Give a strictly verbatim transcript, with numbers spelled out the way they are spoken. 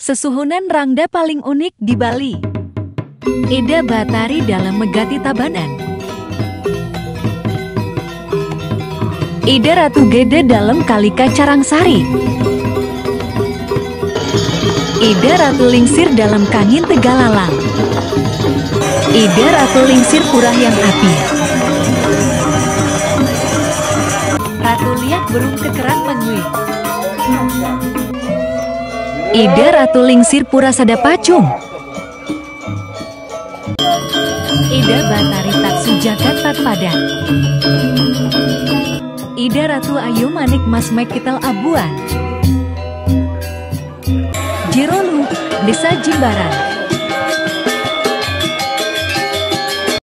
Sesuhunan rangda paling unik di Bali. Ida Batari dalam Megati Tabanan. Ida Ratu Gede dalam Kalika Carangsari. Ida Ratu Lingsir dalam Kangin Tegalalang. Ida Ratu Lingsir Purahyang Api. Ratu Liak Burung Kekeran Mengui. Ida Ratu Lingsir Purasada Pacung. Ida Batari Taksu Jagat Tatpadan. Ida Ratu Ayu Manik Mas Mekitel Abuan. Jirolu, Desa Jimbaran.